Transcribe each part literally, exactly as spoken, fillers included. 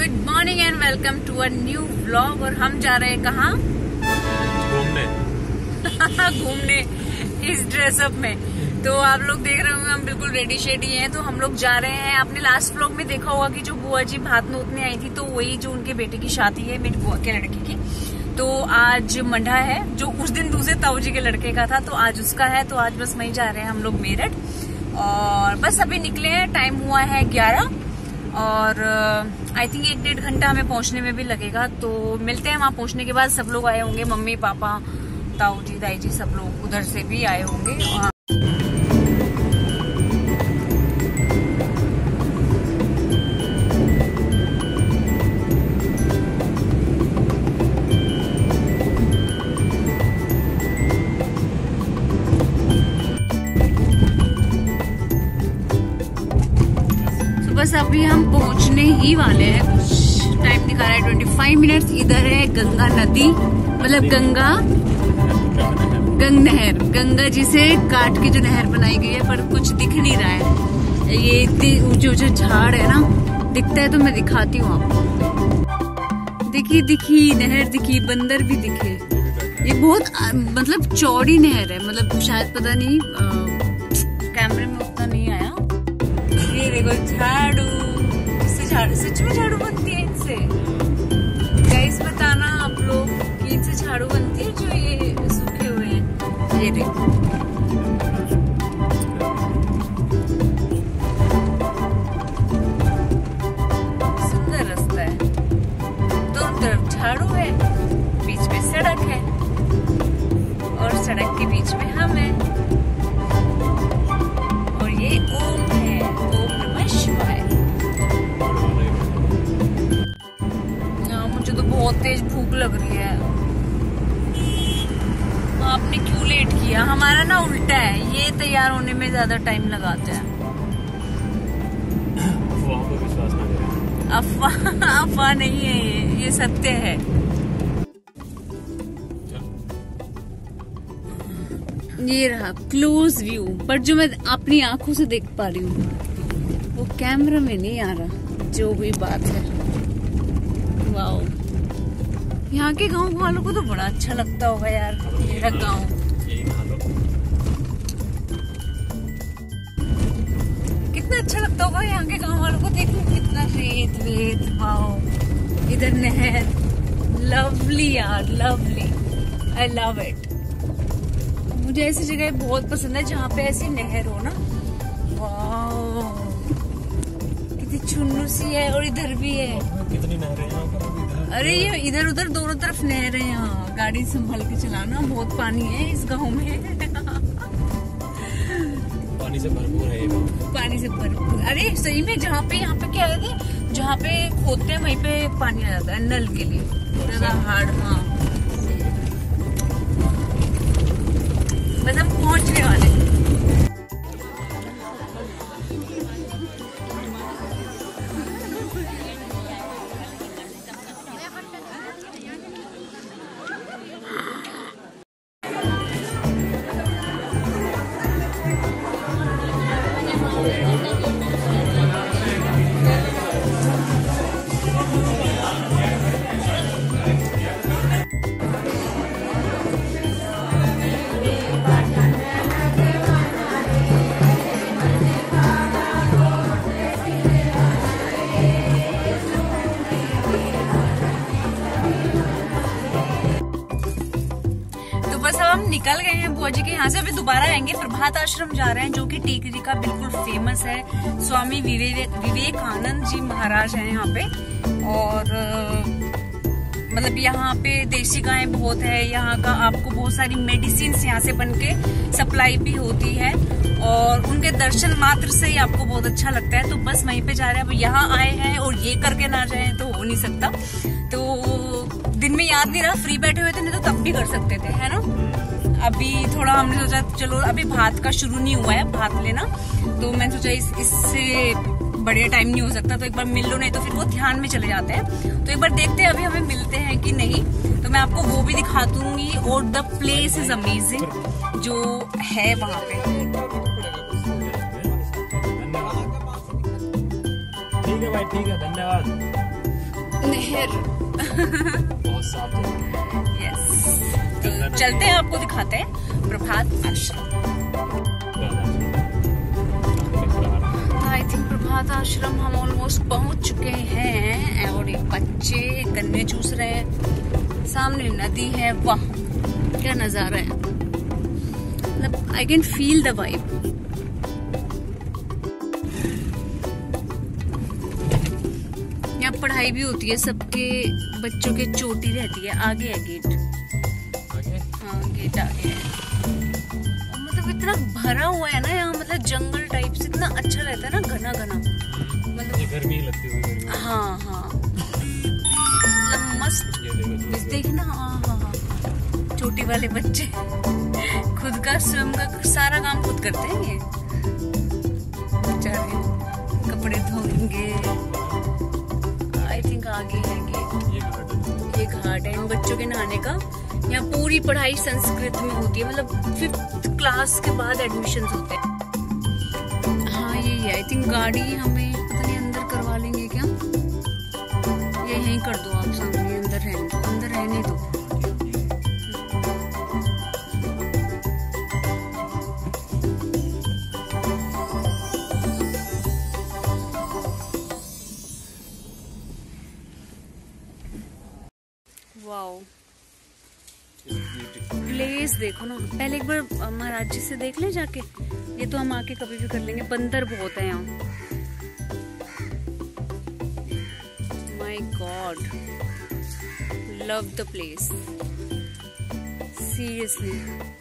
Good morning and welcome to a new vlog. और हम जा रहे हैं कहाँ? घूमने घूमने इस ड्रेसअप में। तो आप लोग देख रहे होंगे हम बिल्कुल रेडी शेडी हैं। तो हम लोग जा रहे हैं। आपने लास्ट व्लॉग में देखा होगा कि जो बुआ जी भात नोतने आई थी, तो वही जो उनके बेटे की शादी है मेरी बुआ के लड़के की। तो आज मंडा है, जो उस दिन दूसरे ताऊ जी के लड़के का था, तो आज उसका है। तो आज बस वहीं जा रहे हैं हम लोग मेरठ। और बस अभी निकले हैं, टाइम हुआ है ग्यारह और आई थिंक एक डेढ़ घंटा हमें पहुंचने में भी लगेगा। तो मिलते हैं वहां पहुंचने के बाद। सब लोग आए होंगे, मम्मी पापा ताऊ जी दाई जी सब लोग उधर से भी आए होंगे। बस अभी हम पहुंचने ही वाले हैं। कुछ टाइम दिखा रहा है पच्चीस मिनट्स। इधर है गंगा नदी, मतलब गंगा गंग नहर, गंगा जी से काट के जो नहर बनाई गई है, पर कुछ दिख नहीं रहा है। ये ऊंचे ऊंचे झाड़ है ना, दिखता है तो मैं दिखाती हूँ आपको। दिखी दिखी नहर दिखी, बंदर भी दिखे। ये बहुत मतलब चौड़ी नहर है, मतलब शायद पता नहीं कैमरे में उतना नहीं आया। ये देखो झाड़ू, इससे झाड़ू सच में झाड़ू बनती है इनसे। गाइस बताना आप लोग कि इनसे झाड़ू बनती है जो ये सूखे हुए हैं। ये देखो सुंदर रास्ता है, दोनों तरफ झाड़ू है, बीच में सड़क है और सड़क के बीच में हम हैं। और ये ओम है, ओम नमः शिवाय। मुझे तो बहुत तेज भूख लग रही है। आपने क्यों लेट किया? हमारा ना उल्टा है, ये तैयार होने में ज्यादा टाइम लगाते हैं। अफवाह अफवाह नहीं है ये, ये सत्य है। ये रहा क्लोज व्यू, पर जो मैं अपनी आंखों से देख पा रही हूँ वो कैमरा में नहीं आ रहा। जो भी बात है, वाओ, यहाँ के गांव वालों को तो बड़ा अच्छा लगता होगा यार मेरा गांव। कितना अच्छा लगता होगा यहाँ के गांव वालों को। देखो कितना रेत वेत, वाओ, इधर नहर, लवली यार, लवली, आई लव इट। मुझे ऐसी जगह बहुत पसंद है जहाँ पे ऐसी नहर हो ना। वाओ, कितनी चुन्नू सी है। और इधर भी है, कितनी नहरें हैं यहाँ पर। अरे ये इधर उधर दोनों तरफ नहर है। यहाँ गाड़ी संभाल के चलाना, बहुत पानी है इस गांव में। पानी से भरपूर है ये गांव। पानी से भरपूर। अरे सही में, जहाँ पे यहाँ पे क्या है, जहाँ पे खोदते हैं वहीं पे पानी आ जाता है नल के लिए। ज्यादा हार्ड, हाँ। बस हम पहुंचने वाले। हम निकल गए हैं बुआ जी के यहाँ से। अभी दोबारा आएंगे। प्रभात आश्रम जा रहे हैं, जो कि टीकरी का बिल्कुल फेमस है। स्वामी विवेक विवेकानंद जी महाराज हैं यहाँ पे। और मतलब यहाँ पे देसी गायें बहुत है। यहाँ का आपको बहुत सारी मेडिसिन यहाँ से बनके सप्लाई भी होती है। और उनके दर्शन मात्र से ही आपको बहुत अच्छा लगता है। तो बस वहीं पे जा रहे हैं। अब यहाँ आए हैं और ये करके ना जाए तो हो नहीं सकता। तो दिन में याद नहीं रहा, फ्री बैठे हुए थे, नहीं तो तब भी कर सकते थे, है ना। अभी थोड़ा हमने सोचा चलो, अभी भात का शुरू नहीं हुआ है भात लेना, तो मैंने सोचा इस इससे बढ़िया टाइम नहीं हो सकता, तो एक बार मिल लो, नहीं तो फिर वो ध्यान में चले जाते हैं। तो एक बार देखते हैं अभी हमें मिलते हैं कि नहीं। तो मैं आपको वो भी दिखा दूंगी। और द प्लेस इज अमेजिंग जो है वहाँ पे। ठीक है भाई, ठीक है, धन्यवाद। फिर बहुत साफ है। यस, तो चलते हैं, आपको दिखाते हैं प्रभात आश्रम। आई थिंक प्रभात आश्रम हम ऑलमोस्ट पहुंच चुके हैं और ये बच्चे गन्ने चूस रहे हैं। सामने नदी है, वाह क्या नजारा है, मतलब I can feel the vibe. यहाँ पढ़ाई भी होती है, सबके बच्चों के चोटी रहती है। आगे है गेट, आगे? हाँ गेट आगे है। और मतलब इतना भरा हुआ है ना यहाँ, मतलब जंगल टाइप से, इतना अच्छा रहता है ना, घना घना, मतलब गर्मी लगती हुई। हाँ हाँ, मतलब मस्त। ये देखना, हाँ हाँ हाँ, छोटी वाले बच्चे खुद का स्वयं का सारा काम खुद करते हैं ये बेचारे, कपड़े धोएंगे। आई थिंक आगे है गेट, ये घाट है। ये घाट है इन बच्चों के नहाने का। यहाँ पूरी पढ़ाई संस्कृत में होती है, मतलब फिफ्थ क्लास के बाद एडमिशन होते हैं। हाँ यही है, आई थिंक गाड़ी हमें पता नहीं अंदर करवा लेंगे क्या, ये यहीं कर दो आप, सामने अंदर रहने दो, अंदर रहने दो। वाओ, प्लेस देखो ना, पहले एक बार महाराज जी से देख ले जाके, ये तो हम आके कभी भी कर लेंगे। बंदर बहुत है यहाँ, my god, love the place seriously.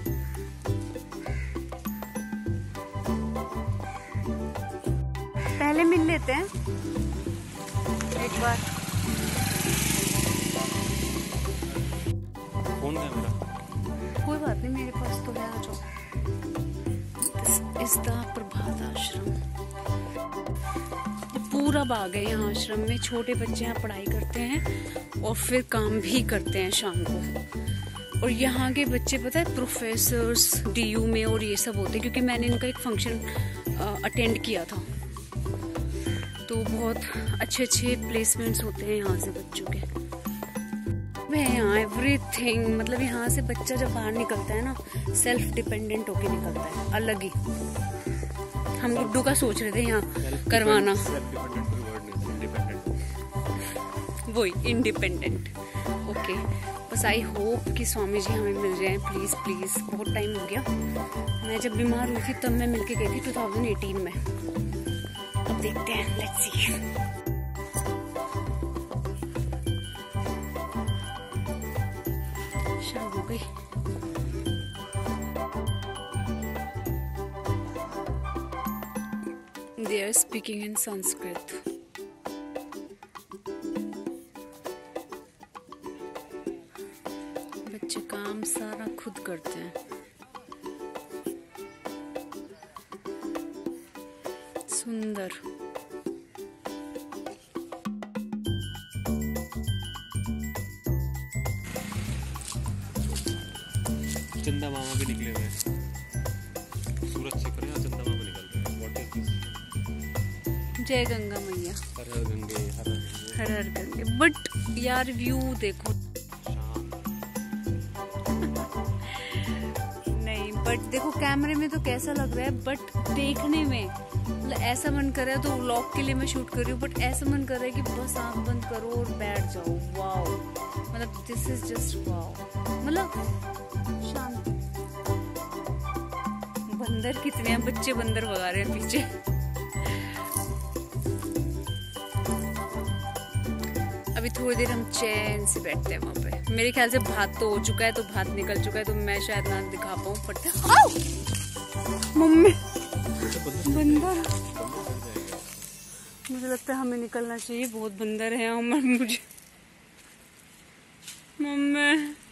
पहले मिल लेते हैं एक बार। कौन है मेरा? कोई बात नहीं, मेरे पास तो है, आ जाओ। इस द प्रभात आश्रम, पूरा बाग है यहाँ आश्रम में। छोटे बच्चे यहाँ पढ़ाई करते हैं और फिर काम भी करते हैं शाम को। और यहाँ के बच्चे पता है प्रोफेसर्स डीयू में और ये सब होते हैं, क्योंकि मैंने इनका एक फंक्शन अटेंड किया था, तो बहुत अच्छे अच्छे प्लेसमेंट्स होते हैं यहाँ से बच्चों के। मैं यहाँ एवरीथिंग, मतलब यहाँ से बच्चा जब बाहर निकलता है ना, सेल्फ डिपेंडेंट होके निकलता है, अलग ही। हम गुड्डू का सोच रहे थे यहाँ करवाना, वही इंडिपेंडेंट। ओके, बस आई होप कि स्वामी जी हमें मिल जाएं, प्लीज प्लीज। बहुत टाइम हो गया, मैं जब बीमार हुई थी तब मैं मिलके गई थी टू थाउजेंड एटीन में। अब देखते हैं, लेट्स सी। शाम हो गई। They are speaking in Sanskrit. बच्चे काम सारा खुद करते हैं। सुंदर। चंदा मामा भी निकले हुए हैं, सूरज से करें चंदा मामा निकल रहे हैं। What is this? जय गंगा मैया, हर हर गंगे हर हर हर हर गंगे। बट यार व्यू देखो, नहीं बट देखो कैमरे में तो कैसा लग रहा है, बट देखने में मतलब ऐसा मन कर रहा है, तो व्लॉग के लिए मैं शूट कर रही हूँ, बट ऐसा मन कर रहा है कि बस आंख बंद करो और बैठ जाओ। वाओ, मतलब दिस इज जस्ट वाओ। मतलब शांति। बंदर कितने हैं, बच्चे बंदर भगा रहे हैं पीछे। अभी थोड़ी देर हम चैन से बैठते हैं वहां पे। मेरे ख्याल से भात तो हो चुका है, तो भात निकल चुका है, तो मैं शायद ना दिखा पाऊँ, बट मम्मी बंदर, मुझे लगता है हमें निकलना चाहिए, बहुत बंदर है। मुझे मम्मी